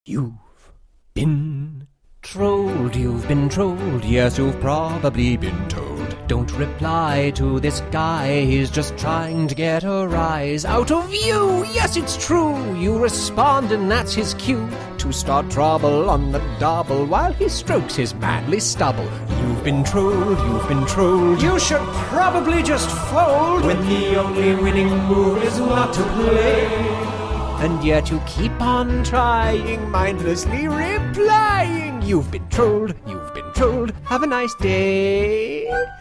You've been trolled, you've been trolled, yes, you've probably been told. Don't reply to this guy, he's just trying to get a rise out of you. Yes, it's true, you respond and that's his cue to start trouble on the double while he strokes his manly stubble. You've been trolled, you've been trolled, you should probably just fold when the only winning move is not to play. And yet you keep on trying, mindlessly replying. You've been trolled, have a nice day.